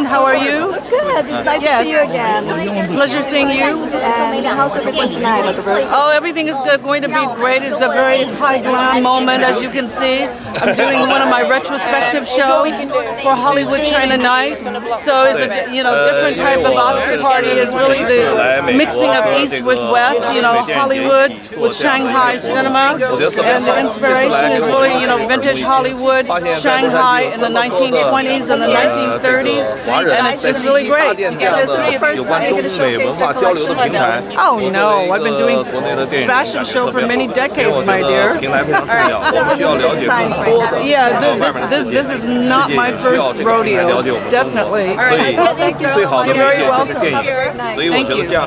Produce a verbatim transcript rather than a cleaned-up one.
How are you? Good. It's nice yes. to see you again. Pleasure seeing you. And how's everything tonight? Oh, everything is good. Going to be great. It's a very high glam moment, as you can see. I'm doing one of my retrospective shows for Hollywood China Night. So it's a you know different type of Oscar party. It's really the mixing of East with West. You know, Hollywood with Shanghai cinema, and the inspiration is really you know vintage Hollywood, Shanghai in the nineteen twenties and the nineteen thirties, and it's just really great. So is this the first time you're going to showcase your collection? Oh no, I've been doing fashion show for many decades, my dear. Yeah, this, this, this is not my first rodeo, definitely. All right, thank you. You're very welcome. Thank you.